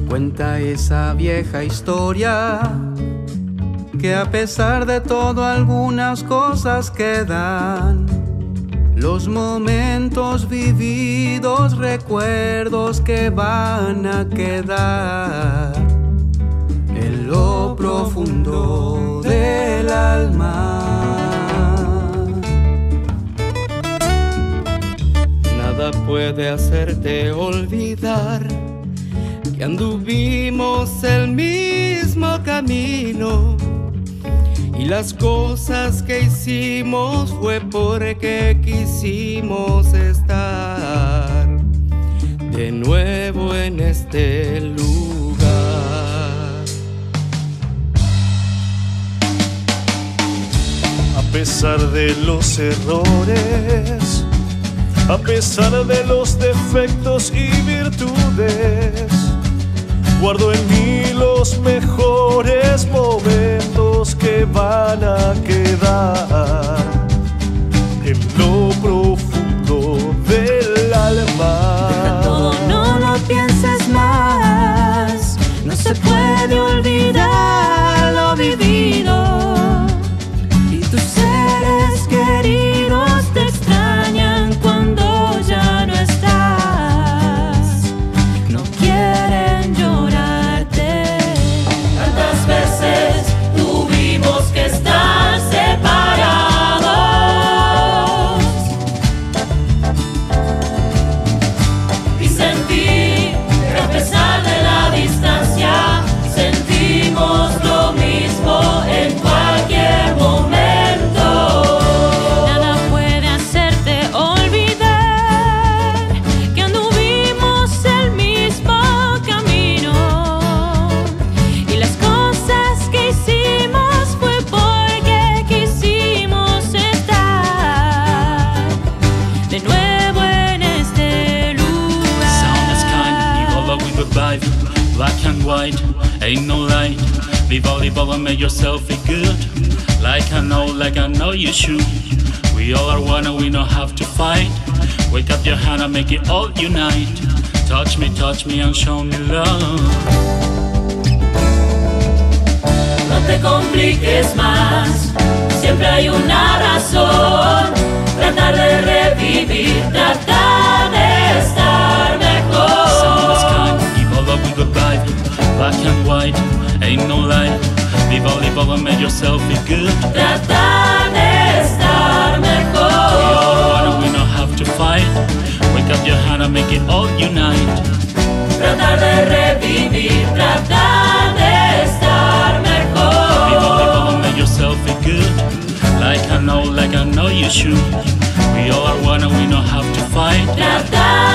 Cuenta esa vieja historia que a pesar de todo algunas cosas quedan. Los momentos vividos, recuerdos que van a quedar en lo profundo del alma. Nada puede hacerte olvidar que anduvimos el mismo camino, y las cosas que hicimos fue porque quisimos estar de nuevo en este lugar. A pesar de los errores, a pesar de los defectos y virtudes, guardo en mí los mejores momentos que van a quedar en lo profundo del alma. Deja todo, no lo pienses más. No se puede olvidar lo vivido, y tus seres queridos te extrañan cuando ya no estás. No quieren llorarte. Tantas veces tuvimos que estar separados y sentir que a pesar de la distancia sentimos lo mismo en cualquier momento. Nada puede hacerte olvidar que anduvimos el mismo camino, y las cosas que hicimos fue porque quisimos estar de nuevo en este lugar. Sound is kind, evolve with the vibe. Black and white, ain't no light. Live all and make yourself feel good. Like I know you should. We all are one and we don't have to fight. Wake up your hand and make it all unite. Touch me and show me love. No te compliques más, siempre hay una razón. Tratar de revivir, tratar de estar Sound is mejor. kind, evolve with the vibe. Black and white, ain't no light. Live all and make yourself feel good. Tratar de estar We all mejor. one and we don't have to fight. Wake up your hand and make it all unite. Tratar de revivir, tratar de estar Live mejor. and make yourself feel good. Like I know you should. We all are one and we don't have to fight. Tratar